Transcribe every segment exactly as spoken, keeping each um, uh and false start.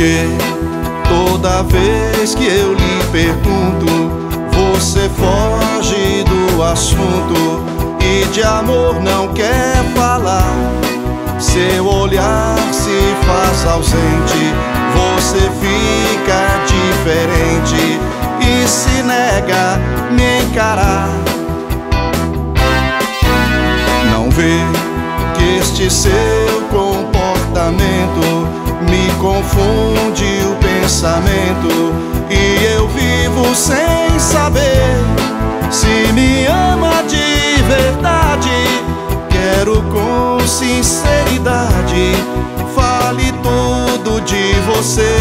Porque toda vez que eu lhe pergunto, você foge do assunto e de amor não quer falar. Seu olhar se faz ausente, você fica diferente e se nega a me encarar. Não vê que este seu comportamento me confunde o pensamento e eu vivo sem saber se me ama de verdade. Quero com sinceridade, fale tudo de você.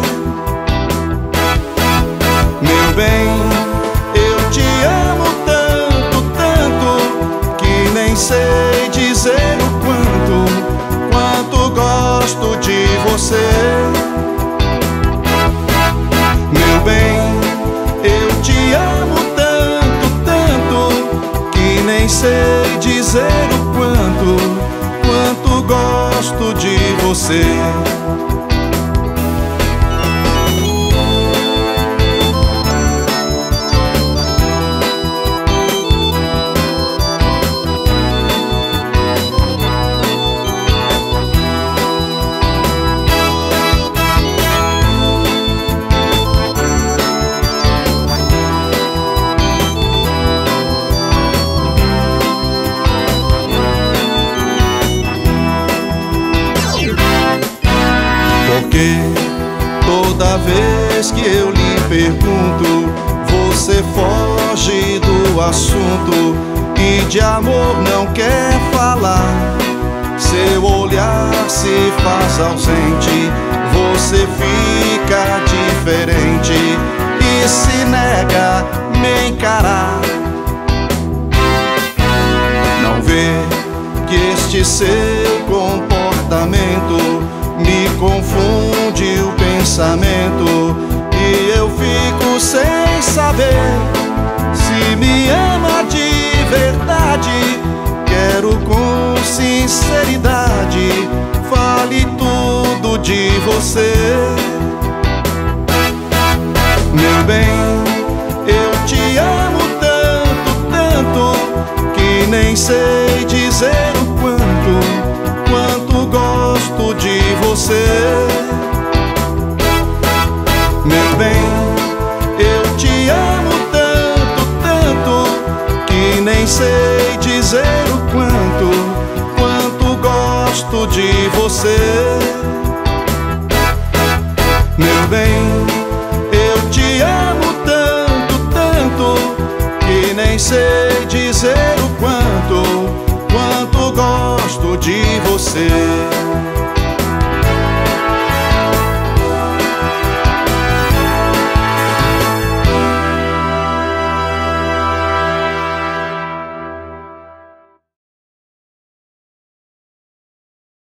Meu bem, eu te amo tanto, tanto, que nem sei dizer o quanto, quanto gosto de você. Meu bem, eu te amo tanto, tanto, que nem sei dizer o quanto, quanto gosto de você. Porque toda vez que eu lhe pergunto, você foge do assunto e de amor não quer falar. Seu olhar se faz ausente, você fica diferente e se nega a me encarar. Não vê que este seu comportamento me confunde o pensamento e eu fico sem saber se me ama de verdade. Quero com sinceridade, fale tudo de você. Meu bem, eu te amo tanto, tanto, que nem sei dizer o quanto, quanto gosto de você. Meu bem, eu te amo tanto, tanto, que nem sei dizer o quanto, quanto gosto de você. Meu bem, eu te amo tanto, tanto, que nem sei dizer o quanto, quanto gosto de você.